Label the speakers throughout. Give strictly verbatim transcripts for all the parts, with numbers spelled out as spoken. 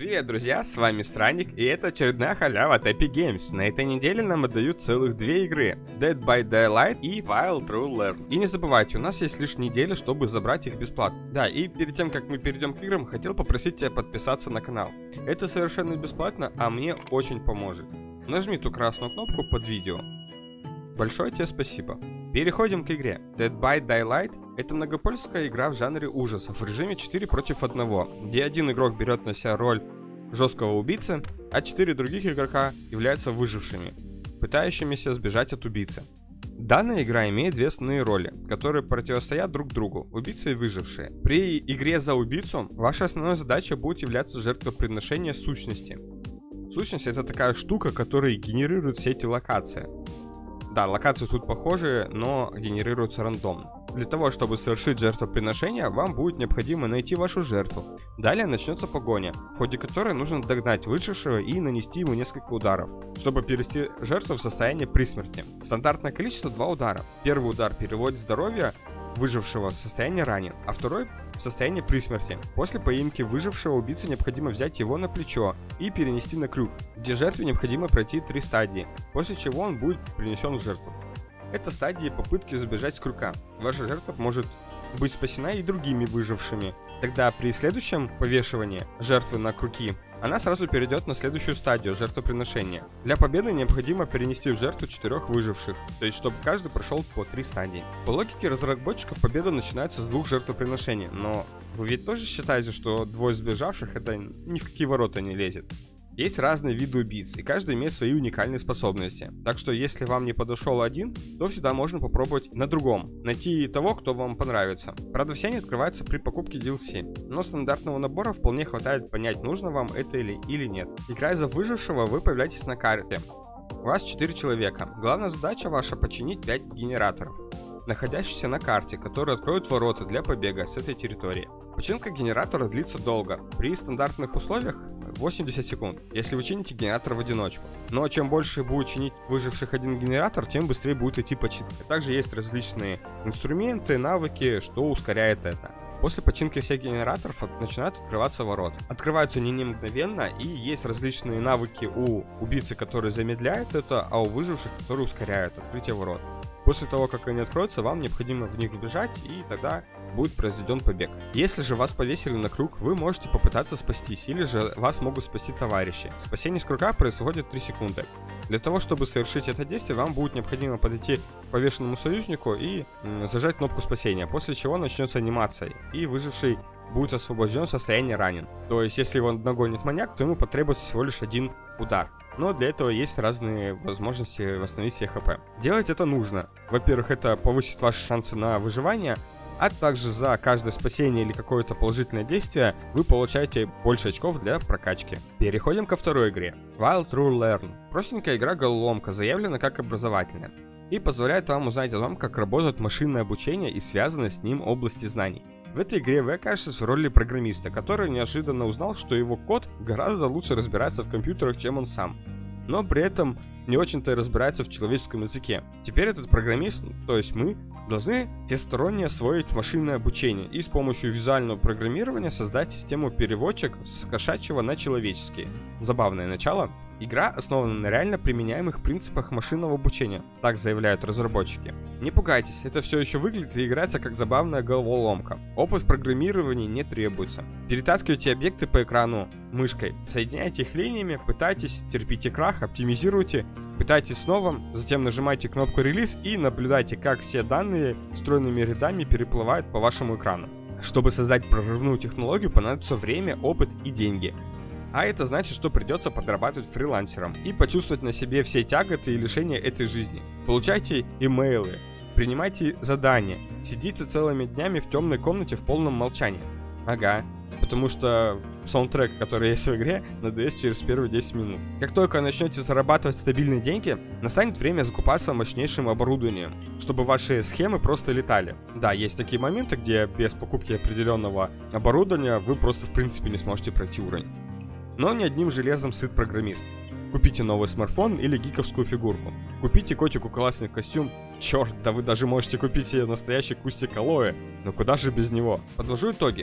Speaker 1: Привет, друзья, с вами Странник, и это очередная халява от Epic Games. На этой неделе нам отдают целых две игры: Dead by Daylight и While True Learn. И не забывайте, у нас есть лишь неделя, чтобы забрать их бесплатно. Да, и перед тем, как мы перейдем к играм, хотел попросить тебя подписаться на канал. Это совершенно бесплатно, а мне очень поможет. Нажми ту красную кнопку под видео. Большое тебе спасибо. Переходим к игре. Dead by Daylight — это многопольская игра в жанре ужасов в режиме четыре против одного, где один игрок берет на себя роль жесткого убийцы, а четыре других игрока являются выжившими, пытающимися сбежать от убийцы. Данная игра имеет две основные роли, которые противостоят друг другу: убийцы и выжившие. При игре за убийцу ваша основная задача будет являться жертвоприношение сущности. Сущность — это такая штука, которая генерирует все эти локации. Да, локации тут похожие, но генерируются рандомно. Для того, чтобы совершить жертвоприношение, вам будет необходимо найти вашу жертву. Далее начнется погоня, в ходе которой нужно догнать выжившего и нанести ему несколько ударов, чтобы перевести жертву в состояние при смерти. Стандартное количество — два удара. Первый удар переводит здоровье выжившего в состояние ранен, а второй в состоянии при смерти. После поимки выжившего убийцы необходимо взять его на плечо и перенести на крюк, где жертве необходимо пройти три стадии, после чего он будет принесен в жертву. Это стадии попытки забежать с крюка. Ваша жертва может быть спасена и другими выжившими. Тогда при следующем повешивании жертвы на крюки она сразу перейдет на следующую стадию жертвоприношения. Для победы необходимо перенести в жертву четырех выживших, то есть чтобы каждый прошел по три стадии. По логике разработчиков победа начинается с двух жертвоприношений, но вы ведь тоже считаете, что двое сбежавших — это ни в какие ворота не лезет? Есть разные виды убийц, и каждый имеет свои уникальные способности. Так что если вам не подошел один, то всегда можно попробовать на другом, найти того, кто вам понравится. Правда, все они открываются при покупке ди эл си, но стандартного набора вполне хватает понять, нужно вам это или, или нет. Играя за выжившего, вы появляетесь на карте. У вас четыре человека. Главная задача ваша — починить пять генераторов, находящихся на карте, которые откроют ворота для побега с этой территории. Починка генератора длится долго. При стандартных условиях восемьдесят секунд, если вы чините генератор в одиночку. Но чем больше будет чинить выживших один генератор, тем быстрее будет идти починка. Также есть различные инструменты, навыки, что ускоряет это. После починки всех генераторов начинают открываться ворота. Открываются они не мгновенно, и есть различные навыки у убийцы, которые замедляют это, а у выживших, которые ускоряют открытие ворот. После того, как они откроются, вам необходимо в них вбежать, и тогда будет произведен побег. Если же вас повесили на круг, вы можете попытаться спастись, или же вас могут спасти товарищи. Спасение с круга происходит три секунды. Для того, чтобы совершить это действие, вам будет необходимо подойти к повешенному союзнику и м, зажать кнопку спасения, после чего начнется анимация, и выживший будет освобожден в состоянии ранен. То есть, если его нагонит маньяк, то ему потребуется всего лишь один удар. Но для этого есть разные возможности восстановить себе хп. Делать это нужно. Во-первых, это повысит ваши шансы на выживание, а также за каждое спасение или какое-то положительное действие вы получаете больше очков для прокачки. Переходим ко второй игре. While True Learn. Простенькая игра-головоломка, заявлена как образовательная, и позволяет вам узнать о том, как работает машинное обучение и связанные с ним области знаний. В этой игре вы окажетесь в роли программиста, который неожиданно узнал, что его код гораздо лучше разбирается в компьютерах, чем он сам, но при этом не очень-то и разбирается в человеческом языке. Теперь этот программист, то есть мы, должны всесторонне освоить машинное обучение и с помощью визуального программирования создать систему переводчик с кошачьего на человеческий. Забавное начало. Игра основана на реально применяемых принципах машинного обучения, так заявляют разработчики. Не пугайтесь, это все еще выглядит и играется как забавная головоломка. Опыт в программировании не требуется. Перетаскивайте объекты по экрану мышкой, соединяйте их линиями, пытайтесь, терпите крах, оптимизируйте, пытайтесь снова, затем нажимайте кнопку релиз и наблюдайте, как все данные стройными рядами переплывают по вашему экрану. Чтобы создать прорывную технологию, понадобится время, опыт и деньги. А это значит, что придется подрабатывать фрилансером и почувствовать на себе все тяготы и лишения этой жизни. Получайте имейлы, принимайте задания, сидите целыми днями в темной комнате в полном молчании. Ага, потому что саундтрек, который есть в игре, надоест через первые десять минут. Как только начнете зарабатывать стабильные деньги, настанет время закупаться мощнейшим оборудованием, чтобы ваши схемы просто летали. Да, есть такие моменты, где без покупки определенного оборудования вы просто в принципе не сможете пройти уровень. Но не одним железом сыт программист. Купите новый смартфон или гиковскую фигурку. Купите котику классный костюм. Черт, да вы даже можете купить себе настоящий кустик алоэ. Но куда же без него? Подвожу итоги.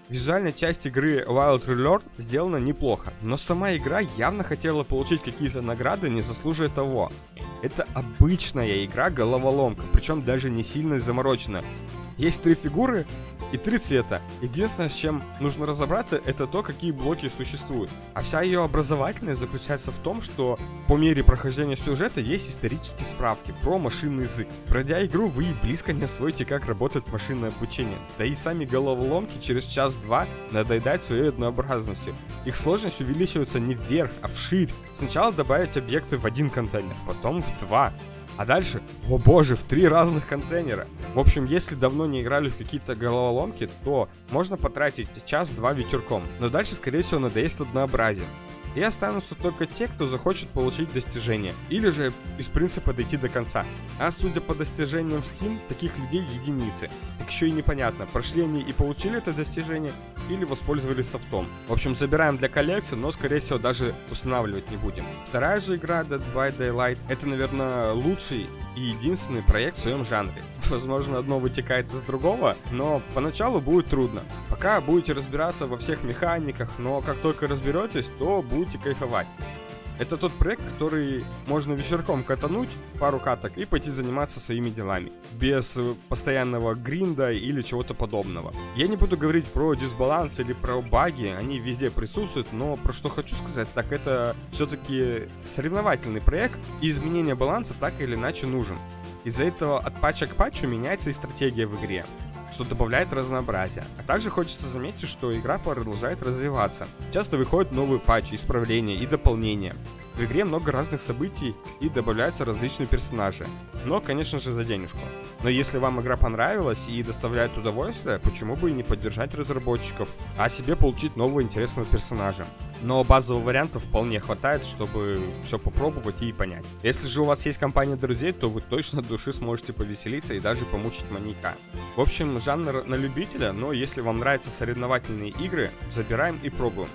Speaker 1: Визуальная часть игры Wild Ruler сделана неплохо, но сама игра явно хотела получить какие-то награды, не заслуживая того. Это обычная игра-головоломка, причем даже не сильно замороченная. Есть три фигуры и три цвета. Единственное, с чем нужно разобраться, это то, какие блоки существуют. А вся ее образовательность заключается в том, что по мере прохождения сюжета есть исторические справки про машинный язык. Пройдя игру, вы и близко не освоите, как работает машинное обучение. Да и сами головоломки через час-два надоедают своей однообразностью. Их сложность увеличивается не вверх, а вширь. Сначала добавить объекты в один контейнер, потом в два. А дальше, о боже, в три разных контейнера. В общем, если давно не играли в какие-то головоломки, то можно потратить час-два вечерком. Но дальше, скорее всего, надоест однообразие. И останутся только те, кто захочет получить достижение. Или же из принципа дойти до конца. А судя по достижениям в Steam, таких людей единицы. Так еще и непонятно, прошли они и получили это достижение, или воспользовались софтом. В общем, забираем для коллекции, но скорее всего даже устанавливать не будем. Вторая же игра, Dead by Daylight, это, наверное, лучший и единственный проект в своем жанре. Возможно, одно вытекает из другого, но поначалу будет трудно. Пока будете разбираться во всех механиках, но как только разберетесь, то будете кайфовать. Это тот проект, который можно вечерком катануть, пару каток, и пойти заниматься своими делами. Без постоянного гринда или чего-то подобного. Я не буду говорить про дисбаланс или про баги, они везде присутствуют, но про что хочу сказать, так это все-таки соревновательный проект, и изменение баланса так или иначе нужен. Из-за этого от патча к патчу меняется и стратегия в игре, что добавляет разнообразия. А также хочется заметить, что игра продолжает развиваться. Часто выходят новые патчи, исправления и дополнения. В игре много разных событий и добавляются различные персонажи. Но, конечно же, за денежку. Но если вам игра понравилась и доставляет удовольствие, почему бы и не поддержать разработчиков, а себе получить нового интересного персонажа. Но базовых вариантов вполне хватает, чтобы все попробовать и понять. Если же у вас есть компания друзей, то вы точно от души сможете повеселиться и даже помучить маньяка. В общем, жанр на любителя, но если вам нравятся соревновательные игры, забираем и пробуем.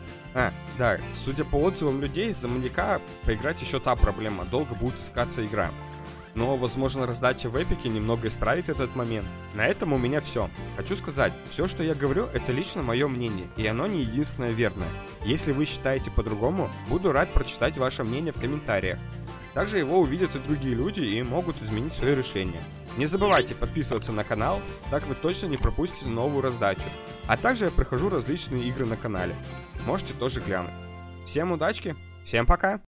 Speaker 1: А, да, судя по отзывам людей, за маньяка поиграть еще та проблема, долго будет искаться игра. Но, возможно, раздача в Эпике немного исправит этот момент. На этом у меня все. Хочу сказать, все, что я говорю, это лично мое мнение, и оно не единственное верное. Если вы считаете по-другому, буду рад прочитать ваше мнение в комментариях. Также его увидят и другие люди и могут изменить свое решение. Не забывайте подписываться на канал, так вы точно не пропустите новую раздачу. А также я прохожу различные игры на канале. Можете тоже глянуть. Всем удачки, всем пока!